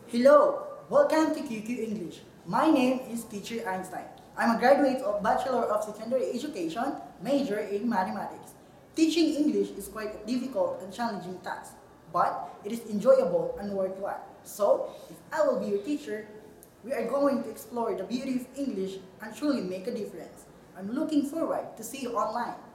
Hello, welcome to QQ English. My name is Teacher Einstein. I'm a graduate of Bachelor of Secondary Education, major in mathematics. Teaching English is quite a difficult and challenging task, but it is enjoyable and worthwhile. So, if I will be your teacher, we are going to explore the beauty of English and truly make a difference. I'm looking forward to see you online.